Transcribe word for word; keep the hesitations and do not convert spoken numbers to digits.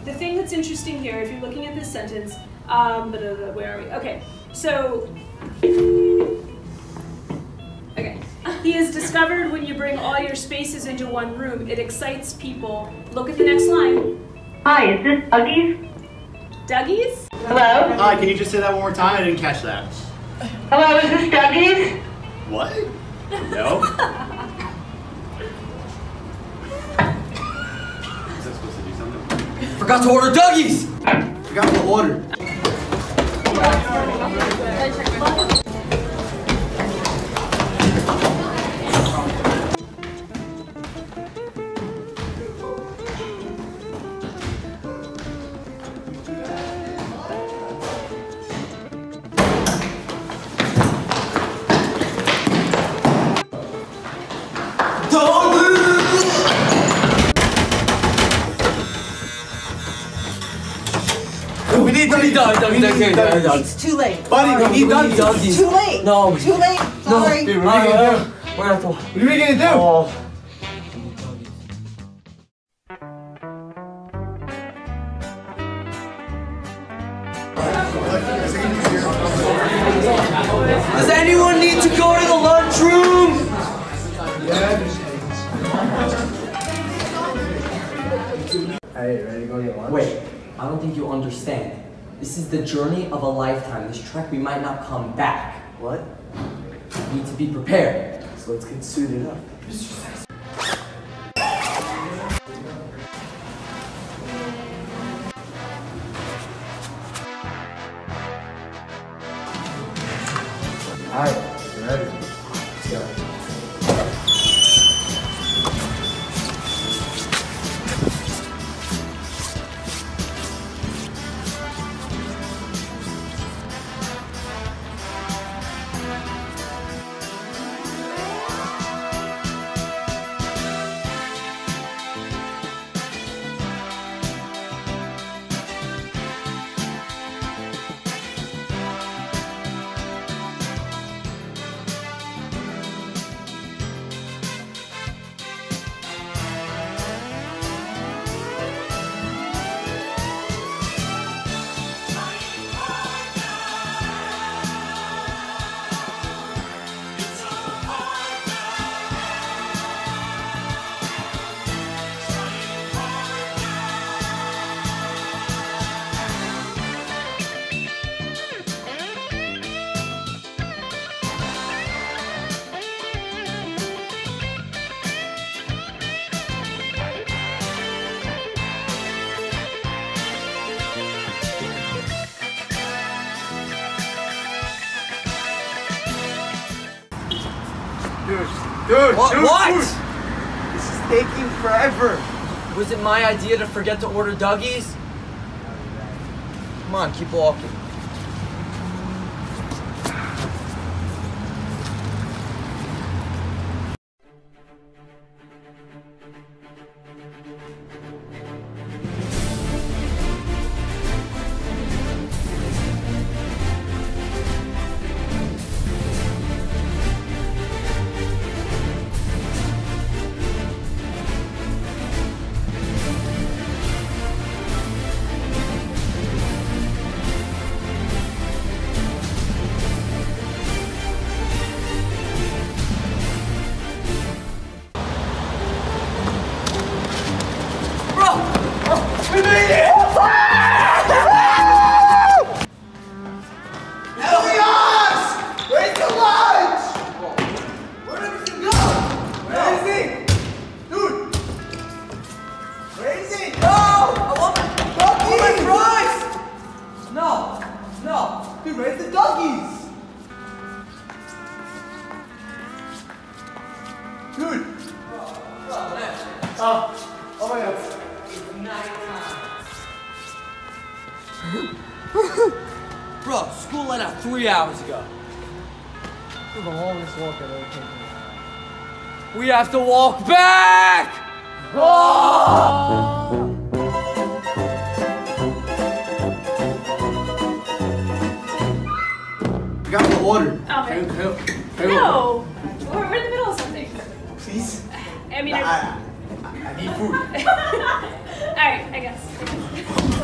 the thing that's interesting here, if you're looking at this sentence, um, but uh, where are we? Okay, so, okay. He is discovered when you bring all your spaces into one room. It excites people. Look at the next line. Hi, is this Dougie's? Dougie's? Hello? Hi, can you just say that one more time? I didn't catch that. Hello, is this Dougie's? What? No? Was I supposed to do something? Forgot to order Dougie's! Forgot to order. We need Dougie's. It's too late. Buddy, we need Dougie's. Too late. No. Too late. Sorry. No. Dude, what are we gonna do? We're gonna have to. What are we gonna do? Oh. Does anyone need to go to the lunchroom? Hey, ready to go get lunch? Wait, I don't think you understand. This is the journey of a lifetime. This trek, we might not come back. What? We need to be prepared. So let's get suited up. Alright, you ready? Let's go. Dude, dude, What? dude, What? dude. This is taking forever. Was it my idea to forget to order Dougie's? Come on, keep walking. We made it! Elias! Where's the lunch? Where did everything go? Where is he? Dude! Where is he? No! I want my Doggies! my fries! No, no. Dude, where's the doggies? Dude! Oh, oh my god. Bro, school let out three hours ago. This is the longest walk I've ever taken. We have to walk back! Oh! Forgot to order. Oh, Hey, man. hey, hey, No! We're, we're in the middle of something. Please? I mean, I, I, I, I need food. right, I guess. I guess.